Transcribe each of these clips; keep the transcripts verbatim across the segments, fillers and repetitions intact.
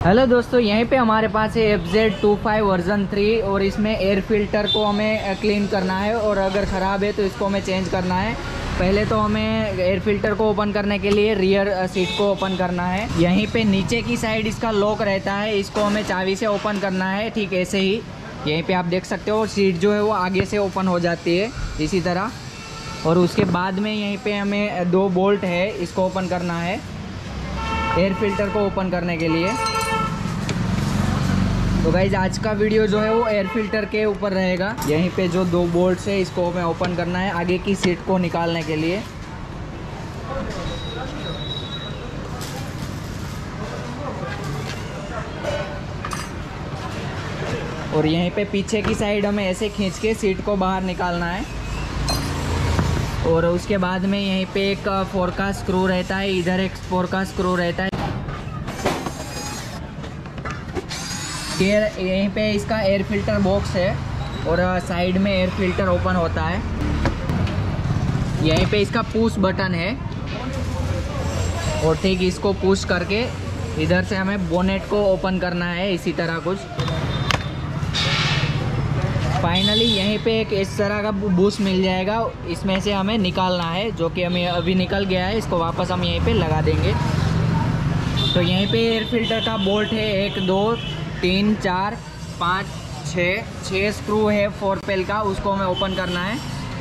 Hello दोस्तों, यहीं पे हमारे पास है F Z two five version three और इसमें एयर फिल्टर को हमें क्लीन करना है और अगर ख़राब है तो इसको हमें चेंज करना है। पहले तो हमें एयर फिल्टर को ओपन करने के लिए रियर सीट को ओपन करना है। यहीं पे नीचे की साइड इसका लॉक रहता है, इसको हमें चाबी से ओपन करना है। ठीक ऐसे ही यहीं पे आप देख सकते हो सीट जो है वो आगे से ओपन हो जाती है इसी तरह। और उसके बाद में यहीं पे हमें दो बोल्ट है, इसको ओपन करना है एयर फिल्टर को ओपन करने के लिए। तो गाइज आज का वीडियो जो है वो एयर फिल्टर के ऊपर रहेगा। यहीं पे जो दो बोल्ट्स है इसको हमें ओपन करना है आगे की सीट को निकालने के लिए। और यहीं पे पीछे की साइड हमें ऐसे खींच के सीट को बाहर निकालना है। और उसके बाद में यहीं पे एक फोर का स्क्रू रहता है, इधर एक फोर का स्क्रू रहता है। फिर यहीं पे इसका एयर फिल्टर बॉक्स है और साइड में एयर फिल्टर ओपन होता है। यहीं पे इसका पुश बटन है और ठीक इसको पुश करके इधर से हमें बोनेट को ओपन करना है इसी तरह कुछ। फाइनली यहीं पे एक इस तरह का बूस्ट मिल जाएगा, इसमें से हमें निकालना है जो कि हमें अभी निकल गया है। इसको वापस हम यहीं पे लगा देंगे। तो यहीं पे एयर फिल्टर का बोल्ट है, एक दो तीन चार पाँच छः छः स्क्रू है फोर पेल का, उसको हमें ओपन करना है।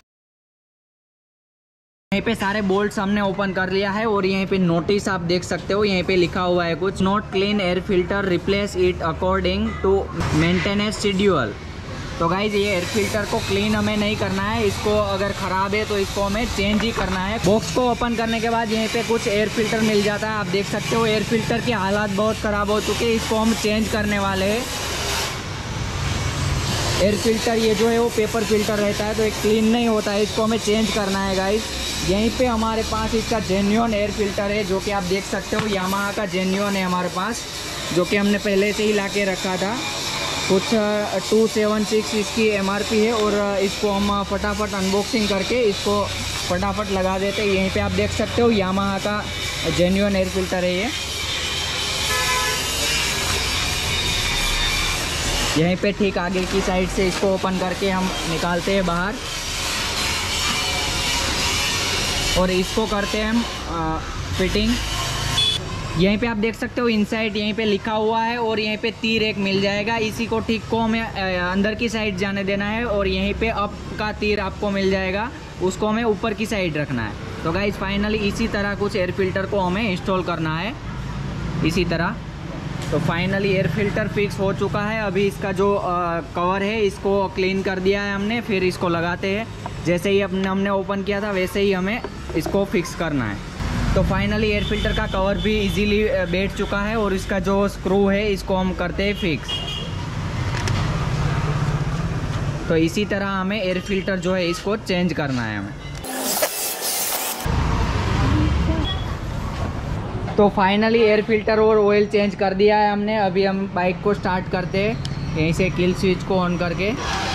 यहीं पे सारे बोल्ट्स हमने ओपन कर लिया है और यहीं पे नोटिस आप देख सकते हो, यहीं पे लिखा हुआ है कुछ not clean air filter, replace it according to maintenance schedule. तो गाइज ये एयर फिल्टर को क्लीन हमें नहीं करना है, इसको अगर ख़राब है तो इसको हमें चेंज ही करना है। बॉक्स को ओपन करने के बाद यहीं पे कुछ एयर फिल्टर मिल जाता है, आप देख सकते हो। एयर फिल्टर की हालात बहुत ख़राब हो चुके हैं, इसको हम चेंज करने वाले हैं। एयर फिल्टर ये जो है वो पेपर फिल्टर रहता है तो ये क्लीन नहीं होता है, इसको हमें चेंज करना है गाइज। यहीं पे हमारे पास इसका जेन्युइन एयर फिल्टर है जो कि आप देख सकते हो, यामाहा का जेन्युइन है हमारे पास, जो कि हमने पहले से ही ला के रखा था। कुछ टू सेवन सिक्स इसकी एमआरपी है और इसको हम फटाफट अनबॉक्सिंग करके इसको फटाफट लगा देते हैं। यहीं पे आप देख सकते हो यामाहा का जेन्युइन एयर फिल्टर है ये। यहीं पे ठीक आगे की साइड से इसको ओपन करके हम निकालते हैं बाहर और इसको करते हैं हम फिटिंग। यहीं पे आप देख सकते हो इनसाइड यहीं पे लिखा हुआ है और यहीं पे तीर एक मिल जाएगा, इसी को ठीक को हमें अंदर की साइड जाने देना है और यहीं पे अप का तीर आपको मिल जाएगा, उसको हमें ऊपर की साइड रखना है। तो गाइस फाइनली इसी तरह कुछ एयर फिल्टर को हमें इंस्टॉल करना है इसी तरह। तो फाइनली एयर फिल्टर फिक्स हो चुका है। अभी इसका जो आ, कवर है इसको क्लीन कर दिया है हमने, फिर इसको लगाते हैं। जैसे ही अपने हमने ओपन किया था वैसे ही हमें इसको फिक्स करना है। तो फाइनली एयर फिल्टर का कवर भी इजीली बैठ चुका है और इसका जो स्क्रू है इसको हम करते हैं फिक्स। तो इसी तरह हमें एयर फिल्टर जो है इसको चेंज करना है हमें। तो फाइनली एयर फिल्टर और ऑयल चेंज कर दिया है हमने। अभी हम बाइक को स्टार्ट करते हैं, यहीं से किल स्विच को ऑन करके।